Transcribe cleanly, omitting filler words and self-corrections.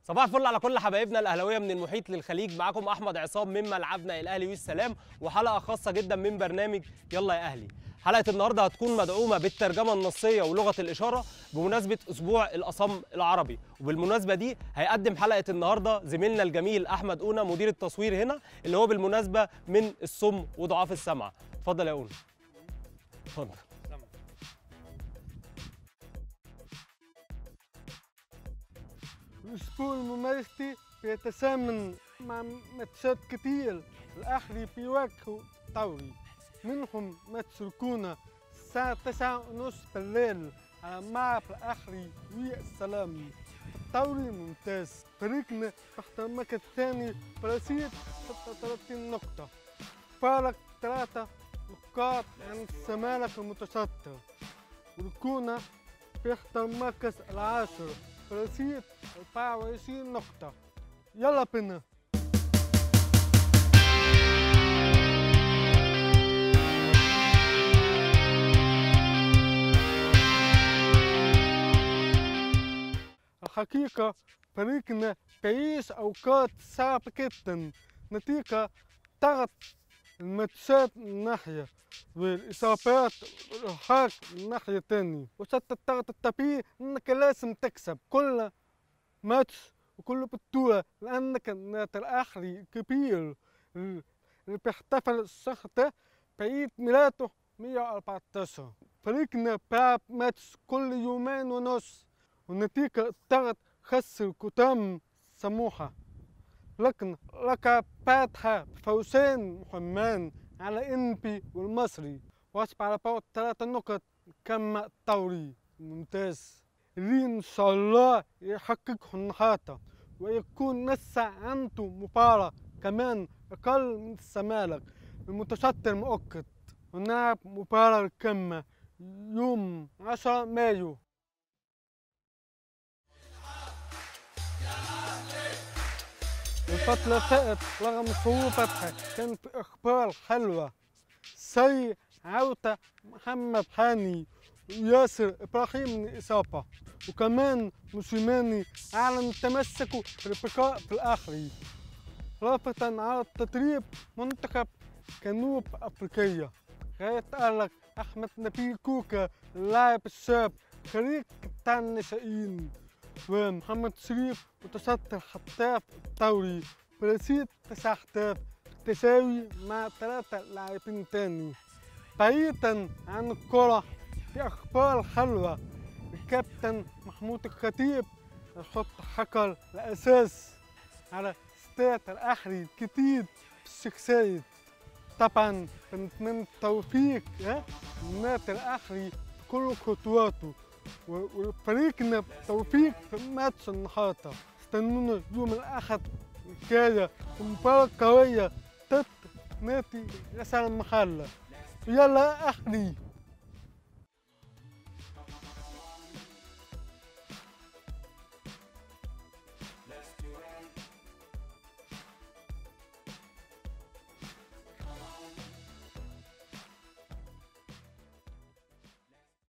صباح الفل على كل حبايبنا الاهلاويه من المحيط للخليج. معاكم احمد عصام من ملعبنا الاهلي والسلام، وحلقه خاصه جدا من برنامج يلا يا اهلي. حلقه النهارده هتكون مدعومه بالترجمه النصيه ولغه الاشاره بمناسبه اسبوع الاصم العربي، وبالمناسبه دي هيقدم حلقه النهارده زميلنا الجميل احمد اونا مدير التصوير هنا، اللي هو بالمناسبه من الصم وضعاف السمع. اتفضل يا اونا. اتفضل. الأسبوع الممارستي بيتسامن مع ماتشات كتير. الأهلي في وجهه دوري، منهم ماتش الكونة الساعة 9:30 بالليل على ملعب الأهلي والسلام. الدوري ممتاز، فريقنا تحت المركز الثاني برصيد 36 نقطة، فارق 3 نقاط عن الزمالك المتصدر. والكونة تحت المركز العاشر برصيد 24 نقطة. يلا بينا. الحقيقة فريقنا بيعيش أوقات صعبة جدا نتيجة ضغط الماتشات من ناحية والإصابات والإرهاق من ناحية تانية، وسط الضغط الطبيعي إنك لازم تكسب كل ماتش وكل بطولة، لأنك النادي الأهلي كبير اللي بيحتفل الشهر ده بعيد ميلاده 114. فريقنا بيلعب ماتش كل يومين ونص، ونتيجة الضغط خسر قدام سموحة، لكن لقبتها بفوزين مهمان على إنبي والمصري، وأصبح على بعد 3 نقط كما الدوري الممتاز اللي إن شاء الله يحققه النهارده، ويكون لسه عنده مباراة كمان أقل من الزمالك المتصدر مؤقت، ونلعب مباراة القمة يوم 10 مايو. الفترة اللي فاتت رغم صعوبتها كانت أخبار حلوة، زي عودة محمد هاني وياسر إبراهيم من الإصابة، وكمان موسيماني أعلن تمسكه بالبقاء في الأهلي رافضا على تدريب منتخب جنوب أفريقيا. غاية تألق أحمد نبيل كوكا اللاعب الشاب خريج قطاع الناشئين، ومحمد شريف متصدر هداف الدوري برصيد 9 أهداف بالتساوي مع 3 لاعبين تاني. بعيدا عن الكرة، في أخبار حلوة. الكابتن محمود الخطيب يحط حجر الأساس على استاد الأهلي الجديد في الشيخ زايد. طبعا بنتمنى التوفيق للنادي الأهلي في كل خطواته، وفريقنا بالتوفيق في ماتش النهارده. استنونا يوم الأحد الجاية في مباراة قوية ضد نادي غزل المحلة. يلا أهلي.